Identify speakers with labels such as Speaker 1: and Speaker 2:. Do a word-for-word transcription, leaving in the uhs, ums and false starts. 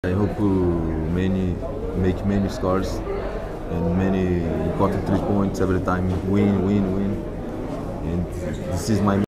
Speaker 1: I hope to many make many scores and many important three points every time. Win, win, win. And this is my